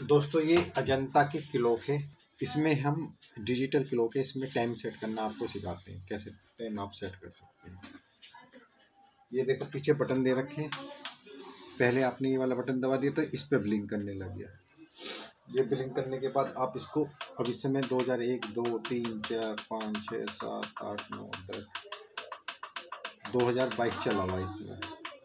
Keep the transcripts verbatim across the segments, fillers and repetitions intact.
दोस्तों ये अजंता के क्लॉक है, इसमें हम डिजिटल क्लॉक है, इसमें टाइम सेट करना आपको सिखाते हैं, कैसे टाइम आप सेट कर सकते हैं। ये देखो पीछे बटन दे रखे हैं, पहले आपने ये वाला बटन दबा दिया तो इस पर ब्लिंक करने लग गया। ये ब्लिंक करने के बाद आप इसको अब इस समय दो हज़ार एक, दो, तीन, चार, पाँच, छः, सात, आठ, नौ, दस, दो हज़ार बाईस चला हुआ इसमें,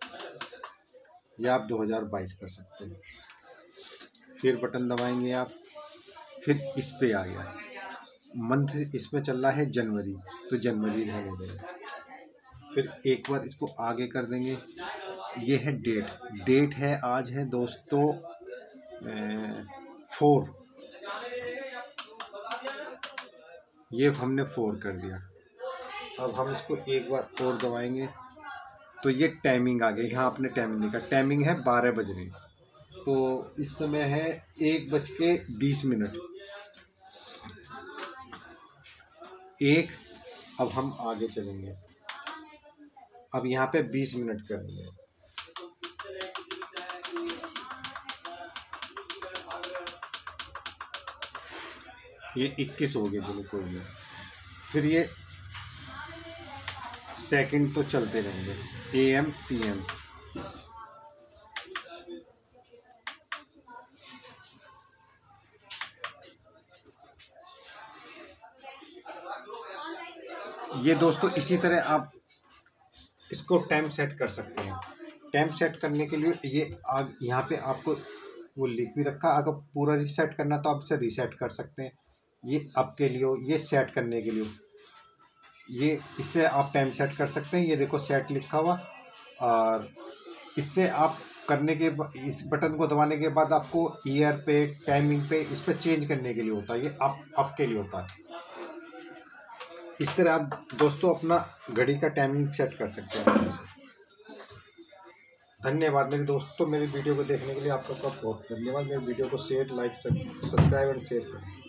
या आप दो हज़ार बाईस कर सकते हैं। फिर बटन दबाएंगे आप, फिर इस पे आ गया मंथ, इसमें चल रहा है जनवरी, तो जनवरी रहने देंगे। फिर एक बार इसको आगे कर देंगे, ये है डेट, डेट है आज है दोस्तों फोर, ये हमने फोर कर दिया। अब हम इसको एक बार और दबाएंगे तो ये टाइमिंग आ गई, यहाँ आपने टाइमिंग देखा, टाइमिंग है बारह बज रहे, तो इस समय है एक बज के बीस मिनट एक। अब हम आगे चलेंगे, अब यहाँ पे बीस मिनट करेंगे, ये इक्कीस हो गए, चलो कोई नहीं। फिर ये सेकंड तो चलते रहेंगे, ए एम पी एम। ये दोस्तों इसी तरह आप इसको टाइम सेट कर सकते हैं। टाइम सेट करने के लिए ये आग यहाँ पे आपको वो लिख भी रखा, अगर पूरा रीसेट करना तो आप इसे रीसेट कर सकते हैं। ये अप के लिए हो, ये सेट करने के लिए हो, ये इससे आप टाइम सेट कर सकते हैं। ये देखो सेट लिखा हुआ, और इससे आप करने के इस बटन को दबाने के बाद आपको ईयर पे, टाइमिंग पे, इस पर चेंज करने के लिए होता है। ये अप अप के लिए होता है। इस तरह आप दोस्तों अपना घड़ी का टाइमिंग सेट कर सकते हैं। धन्यवाद मेरे दोस्तों, मेरी वीडियो को देखने के लिए आपका बहुत बहुत धन्यवाद। मेरी वीडियो को share, like, subscribe and share करें।